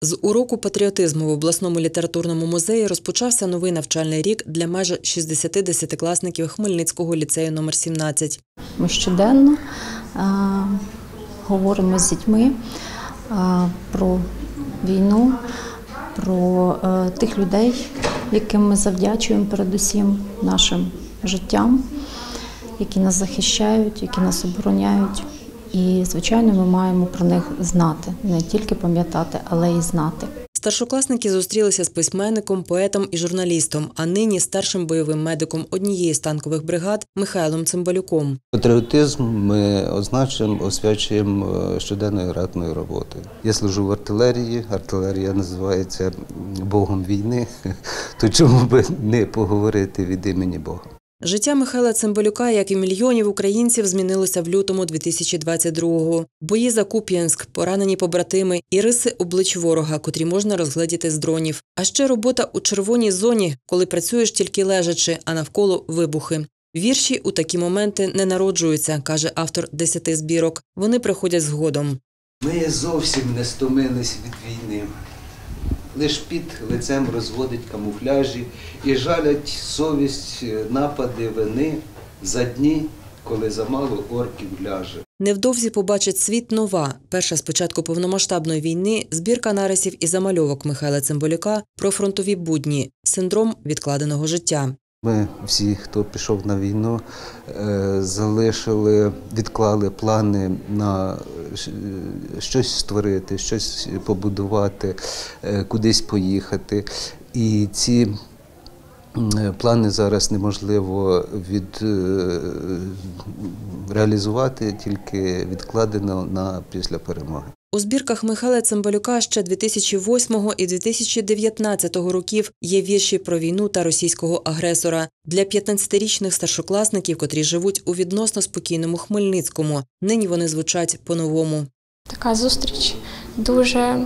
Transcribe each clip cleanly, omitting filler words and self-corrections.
З уроку патріотизму в обласному літературному музеї розпочався новий навчальний рік для майже 60 десятикласників Хмельницького ліцею номер 17. Ми щоденно говоримо з дітьми про війну, про тих людей, яким ми завдячуємо передусім нашим життям, які нас захищають, які нас обороняють. І, звичайно, ми маємо про них знати, не тільки пам'ятати, але й знати. Старшокласники зустрілися з письменником, поетом і журналістом, а нині старшим бойовим медиком однієї з танкових бригад Михайлом Цимбалюком. Патріотизм ми освячуємо щоденною ратною роботою. Я служу в артилерії, артилерія називається Богом війни, то чому би не поговорити від імені Бога? Життя Михайла Цимбалюка, як і мільйонів українців, змінилося в лютому 2022-го. Бої за Куп'янськ, поранені побратими і риси облич ворога, котрі можна розгледіти з дронів. А ще робота у червоній зоні, коли працюєш тільки лежачи, а навколо вибухи. Вірші у такі моменти не народжуються, каже автор 10 збірок. Вони приходять згодом. Ми зовсім не стомились від війни. Лиш під лицем розводить камуфляжі і жалять совість, напади, вини за дні, коли замало орків ляже. Невдовзі побачить світ нова, перша з початку повномасштабної війни, збірка нарисів і замальовок Михайла Цимбалюка про фронтові будні, синдром відкладеного життя. Ми всі, хто пішов на війну, відклали плани на щось створити, щось побудувати, кудись поїхати. І ці плани зараз неможливо реалізувати, тільки відкладено на після перемоги. У збірках Михайла Цимбалюка ще 2008 і 2019 років є вірші про війну та російського агресора. Для 15-річних старшокласників, котрі живуть у відносно спокійному Хмельницькому, нині вони звучать по-новому. Така зустріч дуже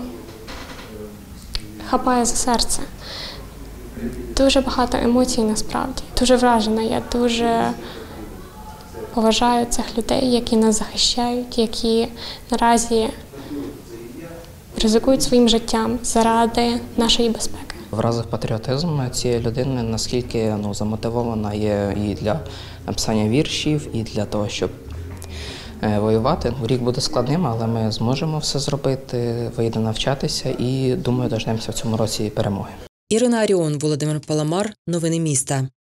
хапає за серце. Дуже багато емоцій насправді. Дуже вражена. Я дуже поважаю цих людей, які нас захищають, які наразі ризикують своїм життям заради нашої безпеки. Вразив патріотизм цієї людини, наскільки замотивована є і для написання віршів, і для того, щоб воювати. Рік буде складним, але ми зможемо все зробити, вийде навчатися і, думаю, дождемося в цьому році перемоги. Ірина Аріон, Володимир Паламар. Новини міста.